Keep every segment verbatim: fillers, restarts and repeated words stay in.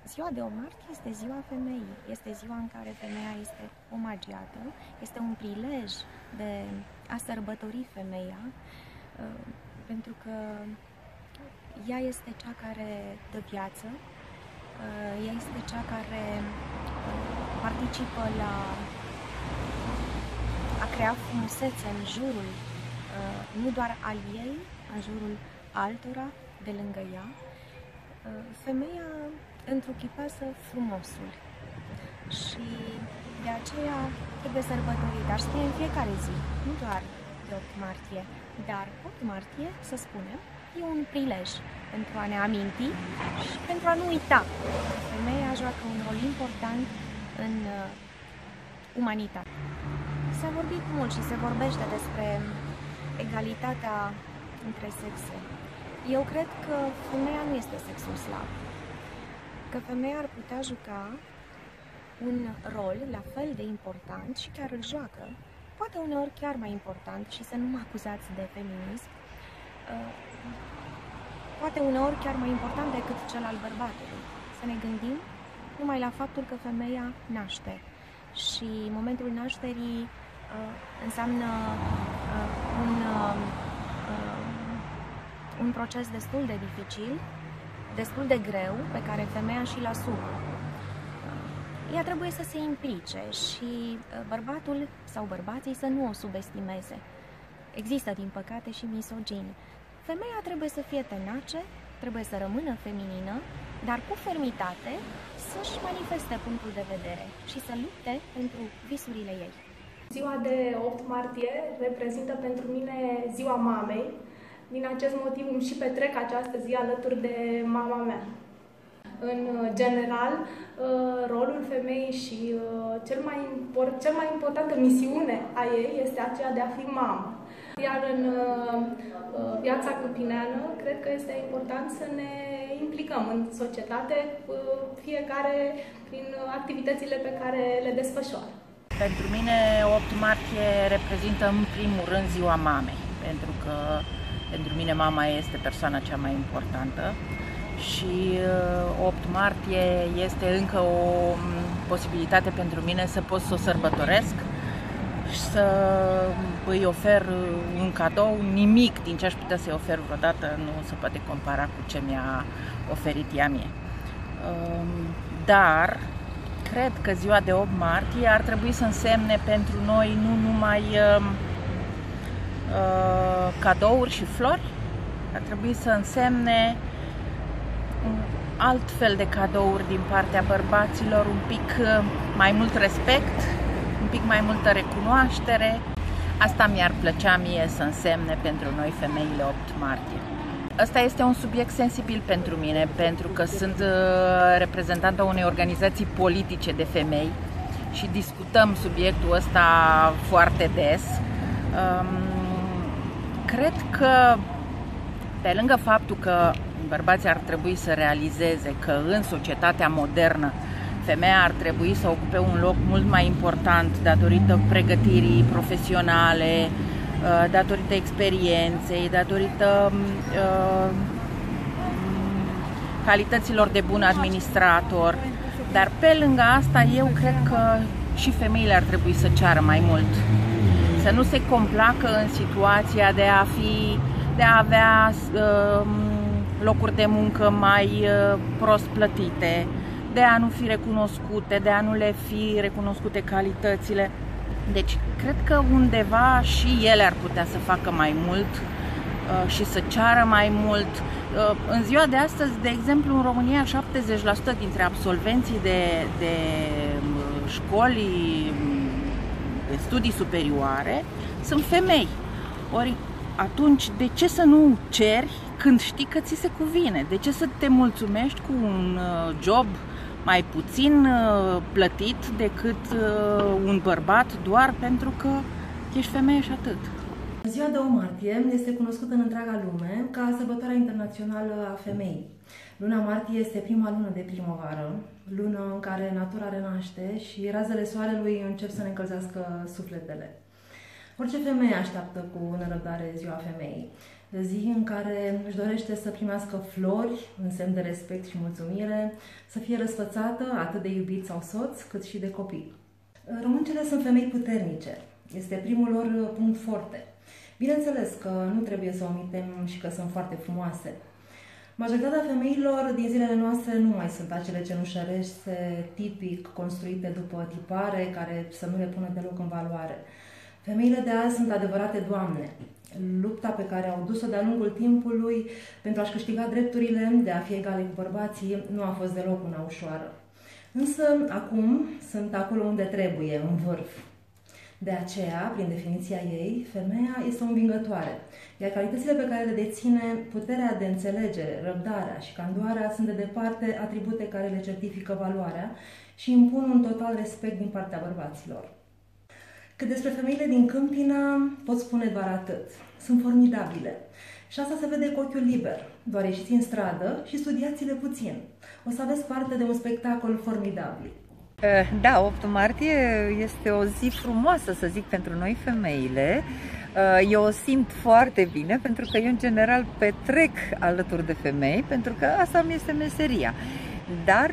Ziua de opt martie este ziua femeii, este ziua în care femeia este omagiată, este un prilej de a sărbători femeia, pentru că ea este cea care dă viață, ea este cea care participă la a crea frumusețe în jurul, nu doar al ei, în jurul altora de lângă ea. Femeia întruchipează frumosul și de aceea trebuie sărbătorit, dar spune în fiecare zi, nu doar de opt martie, dar opt martie, să spunem, e un prilej pentru a ne aminti și pentru a nu uita. Femeia joacă un rol important în uh, umanitate. S-a vorbit mult și se vorbește despre egalitatea între sexe. Eu cred că femeia nu este sexul slab, că femeia ar putea juca un rol la fel de important și chiar îl joacă, poate uneori chiar mai important, și să nu mă acuzați de feminism, poate uneori chiar mai important decât cel al bărbatului. Să ne gândim numai la faptul că femeia naște și momentul nașterii uh, înseamnă uh, un, uh, un proces destul de dificil, destul de greu, pe care femeia și-l asumă. Ea trebuie să se implice și bărbatul sau bărbații să nu o subestimeze. Există, din păcate, și misogini. Femeia trebuie să fie tenace, trebuie să rămână feminină, dar cu fermitate să-și manifeste punctul de vedere și să lupte pentru visurile ei. Ziua de opt martie reprezintă pentru mine ziua mamei. Din acest motiv îmi și petrec această zi alături de mama mea. În general, rolul femeii și cel mai, import, cel mai importantă misiune a ei este aceea de a fi mamă. Iar în viața câmpineană, cred că este important să ne implicăm în societate, fiecare prin activitățile pe care le desfășoară. Pentru mine, opt martie reprezintă în primul rând ziua mamei, pentru că pentru mine mama este persoana cea mai importantă. Și opt martie este încă o posibilitate pentru mine să pot să o sărbătoresc și să îi ofer un cadou. Nimic din ce aș putea să-i ofer vreodată nu se poate compara cu ce mi-a oferit ea mie. Dar cred că ziua de opt martie ar trebui să însemne pentru noi nu numai cadouri și flori, ar trebui să însemne alt fel de cadouri din partea bărbaților, un pic mai mult respect, un pic mai multă recunoaștere. Asta mi-ar plăcea mie să însemne pentru noi femeile opt martie. Ăsta este un subiect sensibil pentru mine, pentru că sunt reprezentantă unei organizații politice de femei și discutăm subiectul ăsta foarte des. Cred că, pe lângă faptul că bărbații ar trebui să realizeze că în societatea modernă femeia ar trebui să ocupe un loc mult mai important datorită pregătirii profesionale, datorită experienței, datorită uh, calităților de bun administrator. Dar pe lângă asta eu cred că și femeile ar trebui să ceară mai mult. Să nu se complacă în situația de a fi, de a avea uh, locuri de muncă mai uh, prost plătite, de a nu fi recunoscute, de a nu le fi recunoscute calitățile. Deci, cred că undeva și ele ar putea să facă mai mult uh, și să ceară mai mult. Uh, în ziua de astăzi, de exemplu, în România, șaptezeci la sută dintre absolvenții de, de școli, de studii superioare, sunt femei. Ori atunci, de ce să nu ceri când știi că ți se cuvine? De ce să te mulțumești cu un job mai puțin plătit decât un bărbat doar pentru că ești femeie și atât? Ziua de opt martie este cunoscută în întreaga lume ca sărbătoarea internațională a femeii. Luna martie este prima lună de primăvară, lună în care natura renaște și razele soarelui încep să ne încălzească sufletele. Orice femeie așteaptă cu nerăbdare ziua femeii. zi în care își dorește să primească flori în semn de respect și mulțumire, să fie răsfățată atât de iubit sau soț, cât și de copii. Româncele sunt femei puternice. Este primul lor punct forte. Bineînțeles că nu trebuie să omitem și că sunt foarte frumoase. Majoritatea femeilor din zilele noastre nu mai sunt acele cenușărește tipic construite după tipare care să nu le pună deloc în valoare. Femeile de azi sunt adevărate doamne. Lupta pe care au dus-o de-a lungul timpului pentru a-și câștiga drepturile de a fi egale cu bărbații nu a fost deloc una ușoară. Însă, acum sunt acolo unde trebuie, în vârf. De aceea, prin definiția ei, femeia este o învingătoare, iar calitățile pe care le deține, puterea de înțelegere, răbdarea și candoarea sunt de departe atribute care le certifică valoarea și impun un total respect din partea bărbaților. Cât despre femeile din Câmpina, pot spune doar atât. Sunt formidabile. Și asta se vede cu ochiul liber. Doar ieșiți în stradă și studiați-le puțin. O să aveți parte de un spectacol formidabil. Da, opt martie este o zi frumoasă, să zic, pentru noi femeile. Eu o simt foarte bine pentru că eu în general petrec alături de femei, pentru că asta mi este meseria. Dar,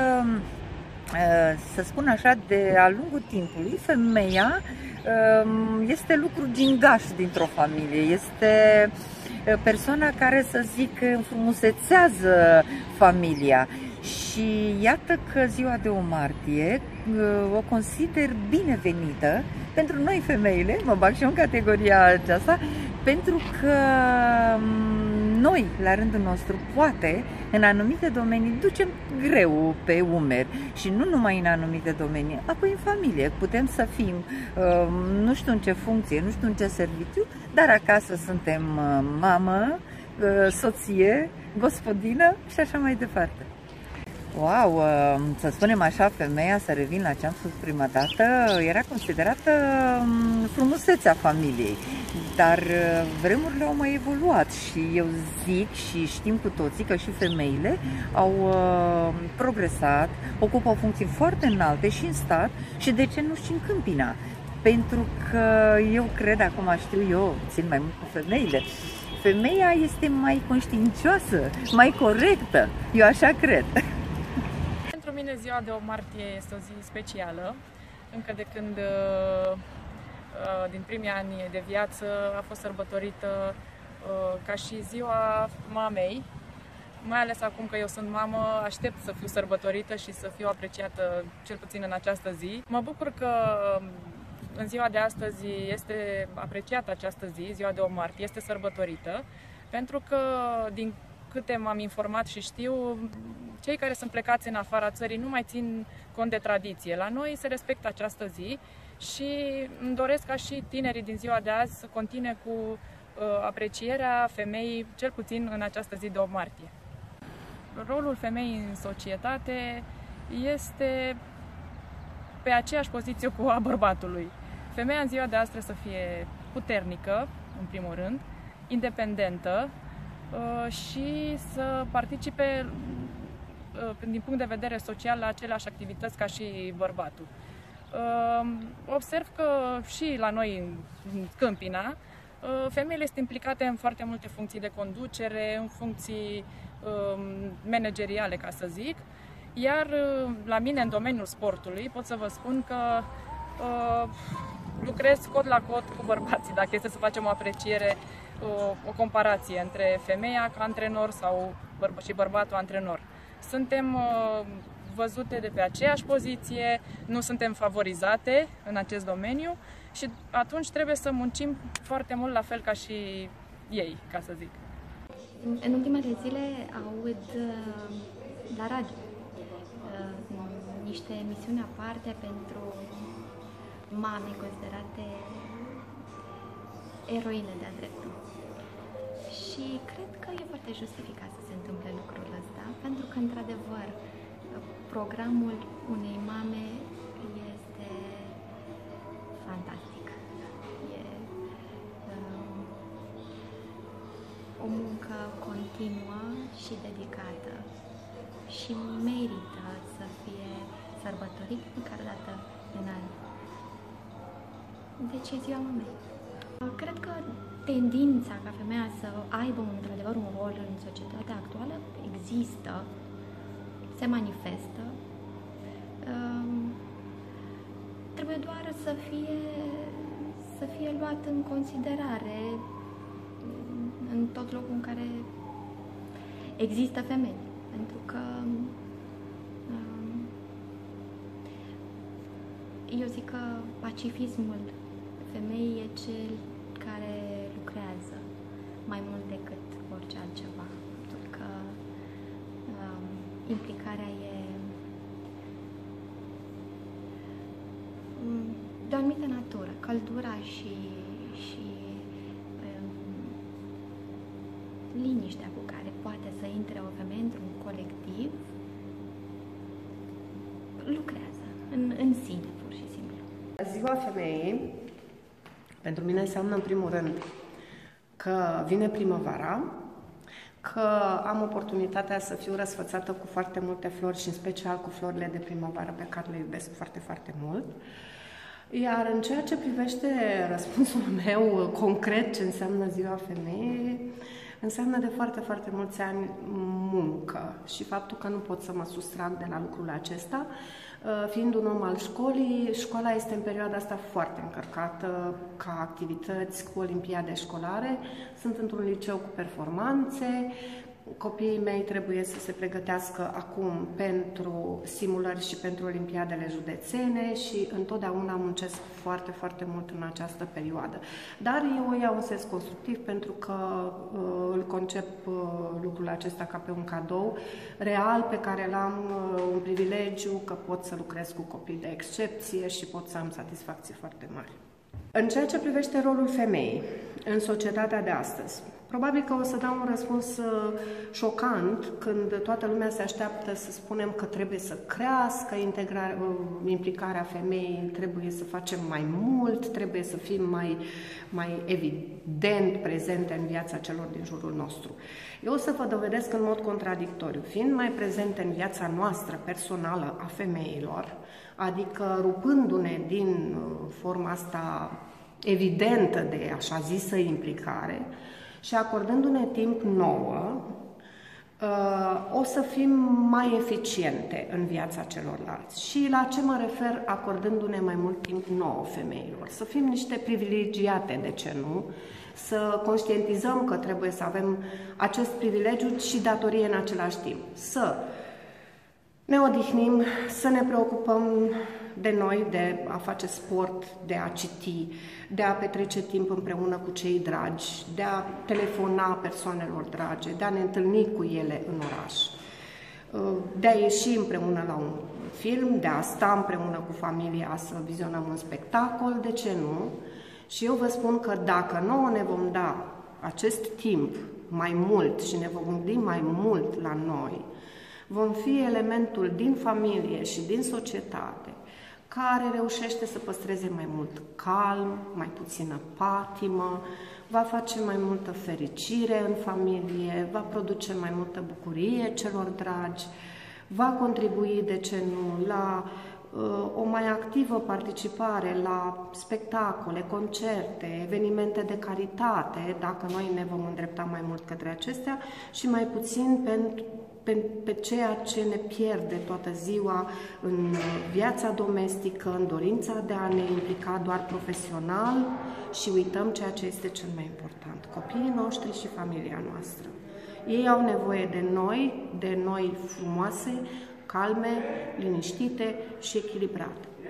să spun așa, de-a lungul timpului, femeia este lucru gingaș dintr-o familie, este persoana care, să zic, înfrumusețează familia. Și iată că ziua de opt martie o consider binevenită pentru noi femeile, mă bag și eu în categoria aceasta, pentru că noi, la rândul nostru, poate, în anumite domenii, ducem greu pe umeri și nu numai în anumite domenii, apoi în familie. Putem să fim, nu știu în ce funcție, nu știu în ce serviciu, dar acasă suntem mamă, soție, gospodină și așa mai departe. Wow, să spunem așa, femeia, să revin la ce am spus prima dată, era considerată frumusețea familiei, dar vremurile au mai evoluat și eu zic și știm cu toții că și femeile au progresat, ocupă funcții foarte înalte și în stat și de ce nu și în Câmpina, pentru că eu cred, acum știu eu, țin mai mult cu femeile, femeia este mai conștiincioasă, mai corectă, eu așa cred. Pentru mine ziua de opt martie este o zi specială, încă de când din primii ani de viață a fost sărbătorită ca și ziua mamei, mai ales acum că eu sunt mamă, aștept să fiu sărbătorită și să fiu apreciată cel puțin în această zi. Mă bucur că în ziua de astăzi este apreciată această zi, ziua de opt martie, este sărbătorită, pentru că din câte m-am informat și știu, cei care sunt plecați în afara țării nu mai țin cont de tradiție. La noi se respectă această zi și îmi doresc ca și tinerii din ziua de azi să continue cu uh, aprecierea femeii, cel puțin în această zi de opt martie. Rolul femeii în societate este pe aceeași poziție cu a bărbatului. Femeia în ziua de azi trebuie să fie puternică, în primul rând, independentă, și să participe din punct de vedere social la aceleași activități ca și bărbatul. Observ că și la noi în Câmpina, femeile sunt implicate în foarte multe funcții de conducere, în funcții manageriale, ca să zic, iar la mine în domeniul sportului pot să vă spun că lucrez cot la cot cu bărbații, dacă este să facem o apreciere, o, o comparație între femeia ca antrenor sau bărba, și bărbatul antrenor. Suntem uh, văzute de pe aceeași poziție, nu suntem favorizate în acest domeniu și atunci trebuie să muncim foarte mult la fel ca și ei, ca să zic. În ultimele zile aud uh, la radio uh, niște emisiuni aparte pentru mame considerate eroine de-a dreptul. Și cred că e foarte justificat să se întâmple lucrul ăsta, pentru că, într-adevăr, programul unei mame este fantastic. E um, o muncă continuă și dedicată și merită să fie sărbătorit măcar o dată în an. Deci e ziua mamei. Cred că tendința ca femeia să aibă într-adevăr un rol în societatea actuală există, se manifestă. Trebuie doar să fie, să fie luat în considerare în tot locul în care există femei. Pentru că eu zic că pacifismul femeii e cel care lucrează mai mult decât orice altceva. Pentru că um, implicarea e um, de o anumită natură. Căldura și, și um, liniștea cu care poate să intre o femeie într-un colectiv lucrează în, în sine, pur și simplu. Ziua Femeii pentru mine înseamnă în primul rând că vine primăvara, că am oportunitatea să fiu răsfățată cu foarte multe flori și în special cu florile de primăvară pe care le iubesc foarte, foarte mult. Iar în ceea ce privește răspunsul meu concret ce înseamnă Ziua Femeii, înseamnă de foarte, foarte mulți ani muncă și faptul că nu pot să mă sustrag de la lucrul acesta. Fiind un om al școlii, școala este în perioada asta foarte încărcată ca activități cu olimpiade școlare. Sunt într-un liceu cu performanțe. Copiii mei trebuie să se pregătească acum pentru simulări și pentru olimpiadele județene și întotdeauna muncesc foarte, foarte mult în această perioadă. Dar eu o iau în sens constructiv pentru că uh, îl concep uh, lucrul acesta ca pe un cadou real pe care l-am, uh, un privilegiu că pot să lucrez cu copii de excepție și pot să am satisfacții foarte mari. În ceea ce privește rolul femeii în societatea de astăzi, probabil că o să dau un răspuns uh, șocant când toată lumea se așteaptă să spunem că trebuie să crească integrarea, uh, implicarea femeii, trebuie să facem mai mult, trebuie să fim mai, mai evident prezente în viața celor din jurul nostru. Eu o să vă dovedesc în mod contradictoriu, fiind mai prezente în viața noastră personală a femeilor, adică rupându-ne din uh, forma asta evidentă de așa zisă implicare, și acordându-ne timp nouă, o să fim mai eficiente în viața celorlalți. Și la ce mă refer acordându-ne mai mult timp nouă femeilor? Să fim niște privilegiate, de ce nu? Să conștientizăm că trebuie să avem acest privilegiu și datorie în același timp. Să ne odihnim, să ne preocupăm de noi, de a face sport, de a citi, de a petrece timp împreună cu cei dragi, de a telefona persoanelor drage, de a ne întâlni cu ele în oraș, de a ieși împreună la un film, de a sta împreună cu familia să vizionăm un spectacol, de ce nu? Și eu vă spun că dacă nouă ne vom da acest timp mai mult și ne vom gândi mai mult la noi, vom fi elementul din familie și din societate care reușește să păstreze mai mult calm, mai puțină patimă, va face mai multă fericire în familie, va produce mai multă bucurie celor dragi, va contribui, de ce nu, la uh, o mai activă participare la spectacole, concerte, evenimente de caritate, dacă noi ne vom îndrepta mai mult către acestea, și mai puțin pentru Pe, pe ceea ce ne pierde toată ziua în viața domestică, în dorința de a ne implica doar profesional și uităm ceea ce este cel mai important, copiii noștri și familia noastră. Ei au nevoie de noi, de noi frumoase, calme, liniștite și echilibrate.